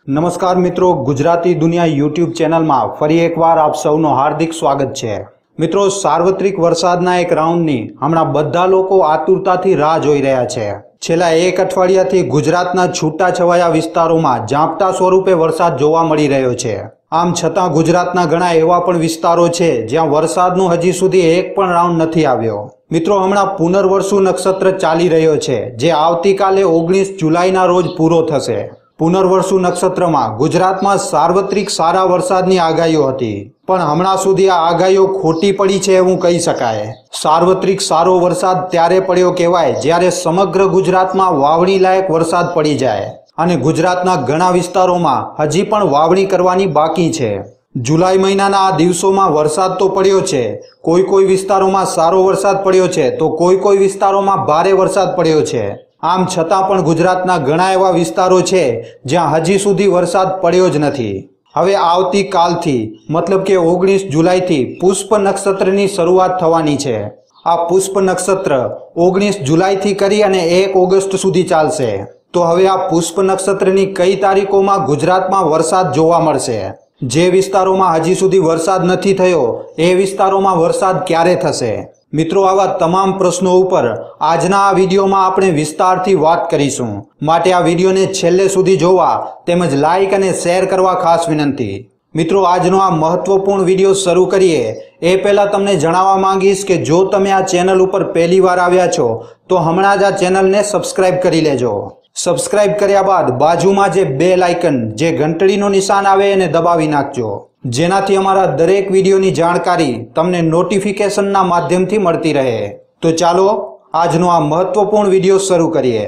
નમસ્કાર મિત્રો, ગુજરાતી દુનિયા યુટ્યુબ ચેનલમાં ફરી એકવાર આપ સૌનો હાર્દિક સ્વાગત છે। મિત્રો, સાર્વત્રિક વરસાદના એક રાઉન્ડની હમણાં બધા લોકો આતુરતાથી રાહ જોઈ રહ્યા છે। છેલ્લા એક અઠવાડિયાથી ગુજરાતના છૂટાછવાયા વિસ્તારોમાં ઝાપટા સ્વરૂપે વરસાદ જોવા મળી રહ્યો છે। આમ છતાં ગુજરાતના ઘણા એવા પણ વિસ્તારો છે જ્યાં વરસાદનો હજી સુધી એક પણ રાઉન્ડ નથી આવ્યો। મિત્રો, હમણાં પુનર્વસુ નક્ષત્ર ચાલી રહ્યો છે જે આવતીકાલે 19 જુલાઈના રોજ પૂરો થશે। પુનર્વસુ નક્ષત્રમાં ગુજરાતમાં સાર્વત્રિક સારા વરસાદની આગાહીઓ હતી, પણ હમણાં સુધી આ આગાહીઓ ખોટી પડી છે એવું કહી શકાય। સાર્વત્રિક સારો વરસાદ ત્યારે પડ્યો કહેવાય જ્યારે સમગ્ર ગુજરાતમાં વાવણી લાયક વરસાદ પડી જાય અને ગુજરાતના ઘણા વિસ્તારોમાં હજી પણ વાવણી કરવાની બાકી છે। જુલાઈ મહિનાના આ દિવસોમાં વરસાદ તો પડ્યો છે, કોઈ વિસ્તારોમાં સારો વરસાદ પડ્યો છે તો કોઈ વિસ્તારોમાં ભારે વરસાદ પડ્યો છે। આમ છતાં પણ ગુજરાતના ઘણા એવા વિસ્તારો છે જ્યાં હજી સુધી વરસાદ પડ્યો જ નથી। હવે આવતીકાલથી મતલબ કે 19 જુલાઈથી પુષ્પ નક્ષત્રની શરૂઆત થવાની છે। આ પુષ્પ નક્ષત્ર 19 જુલાઈથી કરી અને 1 ઓગસ્ટ સુધી ચાલશે। તો હવે આ પુષ્પ નક્ષત્રની કઈ તારીખોમાં ગુજરાતમાં વરસાદ જોવા મળશે? જે વિસ્તારોમાં હજી સુધી વરસાદ નથી થયો એ વિસ્તારોમાં વરસાદ ક્યારે થશે? મિત્રો, આવા તમામ પ્રશ્નો ઉપર આજના આ વિડીયોમાં આપણે વિસ્તારથી વાત કરીશું, માટે આ વિડીયોને છેલ્લે સુધી જોવા તેમજ લાઈક અને શેર કરવા ખાસ વિનંતી। મિત્રો, આજનો આ મહત્વપૂર્ણ વિડીયો શરૂ કરીએ એ પહેલાં તમને જણાવવા માંગીશ કે જો તમે આ ચેનલ ઉપર પહેલી વાર આવ્યા છો તો હમણાં જ આ ચેનલને સબસ્ક્રાઇબ કરી લેજો। સબસ્ક્રાઇબ કર્યા બાદ બાજુમાં જે બેલ આઇકન જે ઘંટડીનું નિશાન આવે એને દબાવી નાખજો, જેનાથી અમારા દરેક વિડીયોની જાણકારી તમને નોટિફિકેશનના માધ્યમથી મળતી રહે। તો ચાલો આજનો આ મહત્વપૂર્ણ વિડીયો શરૂ કરીએ।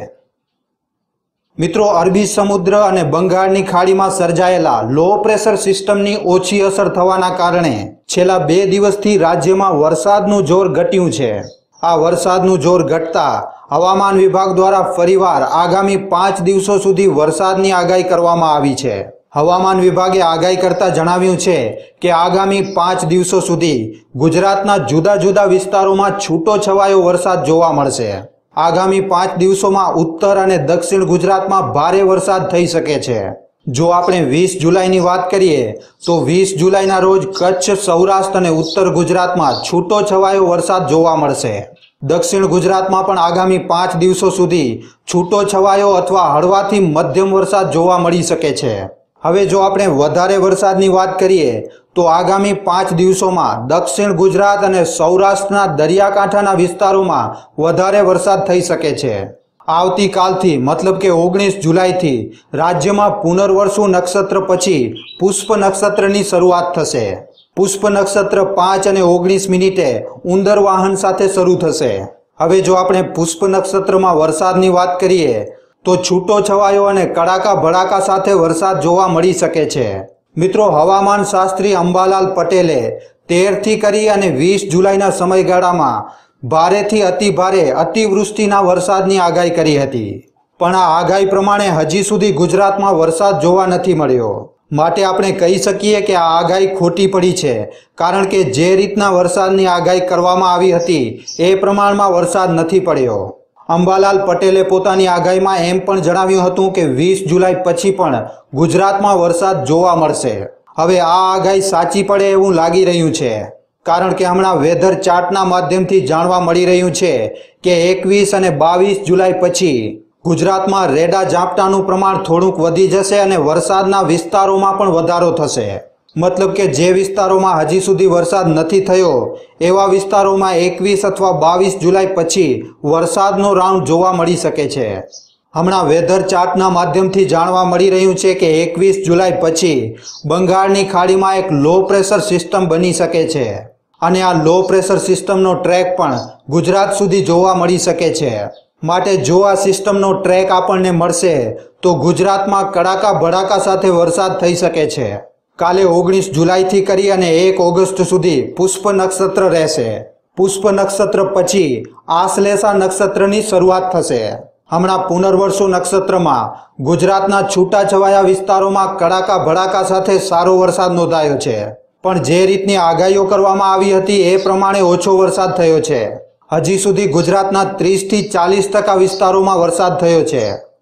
મિત્રો, અરબી સમુદ્ર અને બંગાળની ખાડીમાં સર્જાયેલા લો પ્રેશર સિસ્ટમની ઓછી અસર થવાના કારણે છેલ્લા 2 દિવસથી રાજ્યમાં વરસાદનું જોર ઘટ્યું છે। આ વરસાદનું જોર ઘટતા હવામાન વિભાગ દ્વારા ફરીવાર આગામી 5 દિવસો સુધી વરસાદની આગાહી કરવામાં આવી છે। હવામાન વિભાગે આગાહી કરતા જણાવ્યું છે કે આગામી 5 દિવસો સુધી ગુજરાતના જુદા જુદા વિસ્તારોમાં છૂટો છવાયો વરસાદ જોવા મળશે। આગામી 5 દિવસોમાં ઉત્તર અને દક્ષિણ ગુજરાતમાં ભારે વરસાદ થઈ શકે છે। જો આપણે 20 જુલાઈની વાત કરીએ તો 20 જુલાઈના રોજ કચ્છ, સૌરાષ્ટ્ર અને ઉત્તર ગુજરાતમાં છૂટો છવાયો વરસાદ જોવા મળશે। દક્ષિણ ગુજરાતમાં પણ આગામી 5 દિવસો સુધી છૂટો છવાયો અથવા હળવાથી મધ્યમ વરસાદ જોવા મળી શકે છે। હવે જો આપણે વધારે વરસાદની વાત કરીએ તો આગામી 5 દિવસોમાં દક્ષિણ ગુજરાત અને સૌરાષ્ટ્રના દરિયાકાંઠાના વિસ્તારોમાં વધારે વરસાદ થઈ શકે છે। આવતીકાલથી મતલબ કે 19 જુલાઈથી રાજ્યમાં પુનર્વસુ નક્ષત્ર પછી પુષ્પ નક્ષત્રની શરૂઆત થશે। પુષ્પ નક્ષત્ર 5 અને 19 મિનિટે ઉંદર વાહન સાથે શરૂ થશે। હવે જો આપણે પુષ્પ નક્ષત્રમાં વરસાદની વાત કરીએ તો છૂટો છવાયો અને કડાકા ભડાકા સાથે વરસાદ જોવા મળી શકે છે। મિત્રો, હવામાન શાસ્ત્રી અંબાલાલ પટેલે 13 થી કરી અને 20 જુલાઈના સમયગાળામાં ભારેથી અતિભારે અતિવૃષ્ટિના વરસાદની આગાહી કરી હતી, પણ આ આગાહી પ્રમાણે હજી સુધી ગુજરાતમાં વરસાદ જોવા નથી મળ્યો, માટે આપણે કહી શકીએ કે આ આગાહી ખોટી પડી છે, કારણ કે જે રીતના વરસાદની આગાહી કરવામાં આવી હતી એ પ્રમાણમાં વરસાદ નથી પડ્યો। અંબાલાલ પટેલે પોતાની આગાહીમાં એમ પણ જણાવ્યું હતું કે 20 જુલાઈ પછી પણ ગુજરાતમાં વરસાદ જોવા મળશે। હવે આ આગાહી સાચી પડે એવું લાગી રહ્યું છે, કારણ કે હમણાં વેધર ચાર્ટના માધ્યમથી જાણવા મળી રહ્યું છે કે 21 અને 22 જુલાઈ પછી ગુજરાતમાં રેડા ઝાપટાનું પ્રમાણ થોડુંક વધી જશે અને વરસાદના વિસ્તારોમાં પણ વધારો થશે। મતલબ કે જે વિસ્તારોમાં હજી સુધી વરસાદ નથી થયો એવા વિસ્તારોમાં 21 અથવા 22 જુલાઈ પછી વરસાદનો રાઉન્ડ જોવા મળી શકે છે। હમણાં વેધર ચાર્ટના માધ્યમથી જાણવા મળી રહ્યું છે કે 21 જુલાઈ પછી બંગાળની ખાડીમાં એક લો પ્રેશર સિસ્ટમ બની શકે છે અને આ લો પ્રેશર સિસ્ટમનો ટ્રેક પણ ગુજરાત સુધી જોવા મળી શકે છે। માટે જો આ સિસ્ટમનો ટ્રેક આપણને મળશે તો ગુજરાતમાં કડાકા ભડાકા સાથે વરસાદ થઈ શકે છે। કાલે 19 જુલાઈથી કરી અને 1 ઓગસ્ટ સુધી પુષ્પ નક્ષત્ર રહેશે। પુષ્પ નક્ષત્ર પછી આશ્લેષા નક્ષત્રની શરૂઆત થશે। હમણાં પુનર્વસુ નક્ષત્રમાં ગુજરાતના છૂટાછવાયા વિસ્તારોમાં કડાકા ભડાકા સાથે સારો વરસાદ નોંધાયો છે, પણ જે રીતની આગાહીઓ કરવામાં આવી હતી એ પ્રમાણે ઓછો વરસાદ થયો છે। હજી સુધી ગુજરાતના 30 થી 40% વિસ્તારોમાં વરસાદ થયો છે।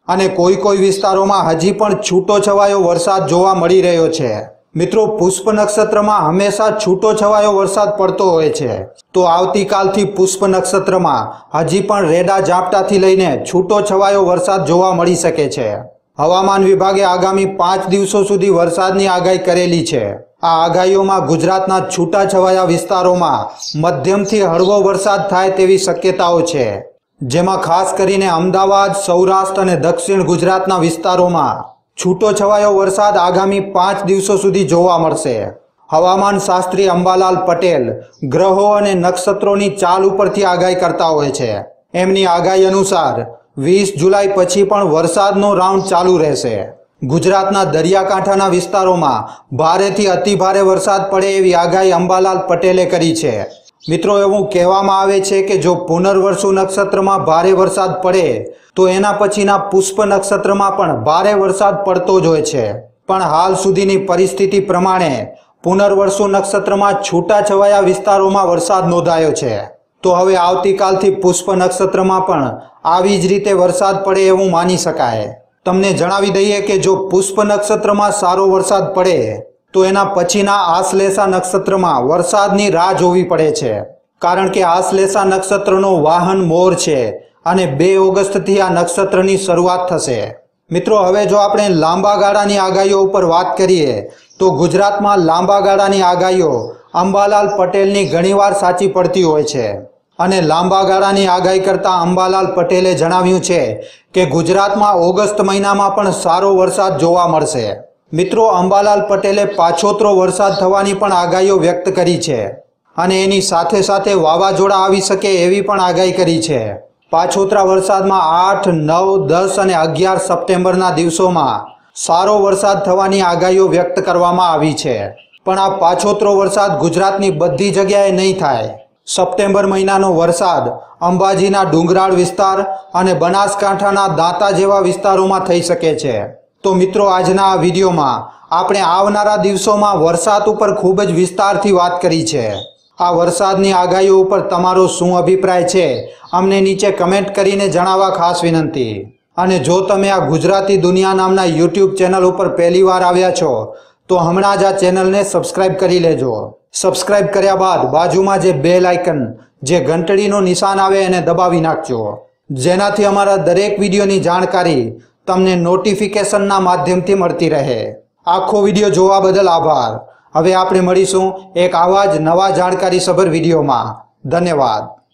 અને કોઈ વિસ્તારોમાં હજી પણ છૂટો છવાયો વરસાદ જોવા મળી રહ્યો છે। મિત્રો, પુષ્પ નક્ષત્રમાં હંમેશા છૂટો છવાયો વરસાદ પડતો હોય છે, તો આવતીકાલથી પુષ્પ નક્ષત્રમાં હજી પણ રેડા ઝાપટાથી લઈને છૂટો છવાયો વરસાદ જોવા મળી શકે છે। હવામાન વિભાગે આગામી 5 દિવસો સુધી વરસાદની આગાહી કરેલી છે। આ આગાહીઓમાં ગુજરાતના છૂટાછવાયા વિસ્તારોમાં મધ્યમથી હળવો વરસાદ થાય તેવી શક્યતાઓ છે, જેમાં ખાસ કરીને અમદાવાદ, સૌરાષ્ટ્ર અને દક્ષિણ ગુજરાતના વિસ્તારોમાં છૂટો છવાયો વરસાદ આગામી 5 દિવસો સુધી જોવા મળશે। હવામાન શાસ્ત્રી અંબાલાલ પટેલ ગ્રહો અને નક્ષત્રોની ચાલ ઉપરથી આગાહી કરતા હોય છે। એમની આગાહી અનુસાર 20 જુલાઈ પછી પણ વરસાદનો રાઉન્ડ ચાલુ રહેશે। ગુજરાતના દરિયાકાંઠાના વિસ્તારોમાં ભારેથી અતિભારે વરસાદ પડે એવી આગાહી અંબાલાલ પટેલે કરી છે। મિત્રો, એવું કહેવામાં આવે છે કે જો પુનર્વસુ નક્ષત્રમાં ભારે વરસાદ પડે તો એના પછીના પુષ્પ નક્ષત્રમાં પણ ભારે વરસાદ પડતો જ હોય છે, પણ હાલ સુધીની પરિસ્થિતિ પ્રમાણે પુનર્વસુ નક્ષત્રમાં છૂટાછવાયા વિસ્તારોમાં વરસાદ નોંધાયો છે। તો હવે આવતીકાલથી પુષ્પ નક્ષત્રમાં પણ આવી જ રીતે વરસાદ પડે એવું માની શકાય। તમને જણાવી દઈએ કે જો પુષ્પ નક્ષત્રમાં સારો વરસાદ પડે તો એના પછીના આશ્લેષા નક્ષત્રમાં વરસાદની રાહ જોવી પડે છે, કારણ કે આશ્લેષા નક્ષત્રનો વાહન મોર છે અને 2 ઓગસ્ટથી આ નક્ષત્રની શરૂઆત થશે। મિત્રો, હવે જો આપણે લાંબા ગાળાની આગાહીઓ ઉપર વાત કરીએ તો ગુજરાતમાં લાંબા ગાળાની આગાહીઓ અંબાલાલ પટેલની ઘણીવાર સાચી પડતી હોય છે, અને લાંબા ગાળાની આગાહી કરતા અંબાલાલ પટેલે જણાવ્યું છે કે ગુજરાતમાં ઓગસ્ટ મહિનામાં પણ સારો વરસાદ જોવા મળશે। મિત્રો, અંબાલાલ પટેલે પાછોતરો વરસાદ થવાની પણ આગાહીઓ વ્યક્ત કરી છે, અને એની સાથે સાથે વાવાઝોડા આવી શકે એવી પણ આગાહી કરી છે। પાછોતરા વરસાદમાં 8, 9, 10 અને 11 સપ્ટેમ્બરના દિવસોમાં સારો વરસાદ થવાની આગાહીઓ વ્યક્ત કરવામાં આવી છે, પણ આ પાછોતરો વરસાદ ગુજરાતની બધી જગ્યાએ નહીં થાય। સપ્ટેમ્બર મહિનાનો વરસાદ અંબાજીના ડુંગરાળ વિસ્તાર અને બનાસકાંઠાના દાંતા જેવા વિસ્તારોમાં થઈ શકે છે। તો મિત્રો, આજના આ વિડીયોમાં આપણે આવનારા દિવસોમાં વરસાદ ઉપર ખૂબ જ વિસ્તારથી વાત કરી છે। આ વરસાદની આગાહીઓ ઉપર તમારો શું અભિપ્રાય છે અમને નીચે કમેન્ટ કરીને જણાવવા ખાસ વિનંતી। અને જો તમે આ ગુજરાતી દુનિયા નામના યુટ્યુબ ચેનલ ઉપર પહેલીવાર આવ્યા છો તો હમણાં જ આ ચેનલને સબસ્ક્રાઇબ કરી લેજો। સબસ્ક્રાઇબ કર્યા બાદ બાજુમાં જે બેલ આઇકન, જે ઘંટડીનું નિશાન આવે એને દબાવી નાખજો, જેનાથી અમારા દરેક વિડીયોની જાણકારી તમને નોટિફિકેશનના માધ્યમથી મળતી રહે। આખો વિડીયો જોવા બદલ આભાર। હવે આપણે મળીશું એક આવા જ નવા જાણકારીસભર વિડીયોમાં। ધન્યવાદ।